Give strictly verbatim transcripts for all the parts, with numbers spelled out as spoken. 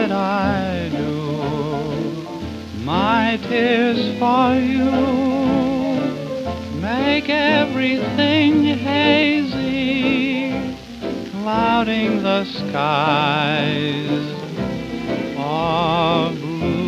did I do? My tears for you make everything hazy, clouding the skies of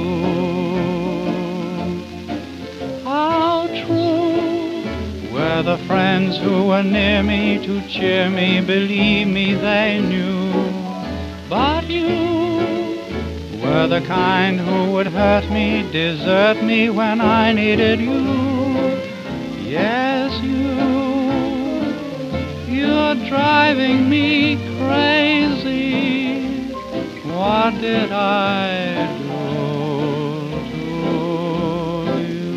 blue. How true were the friends who were near me to cheer me, believe me they knew. But you were the kind who would hurt me, desert me when I needed you. Yes, you, you're driving me crazy. What did I do to you?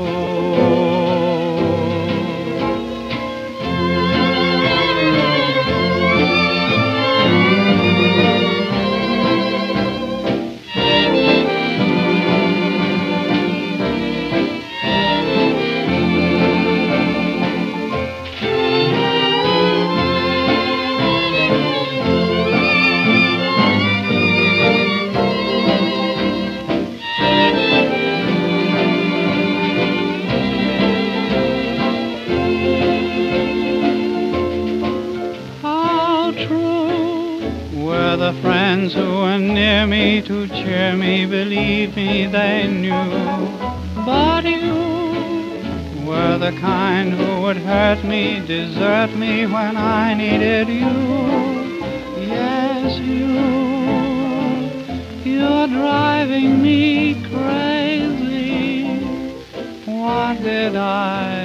The friends who were near me to cheer me, believe me they knew. But you were the kind who would hurt me, desert me when I needed you. Yes, you, you're driving me crazy. What did I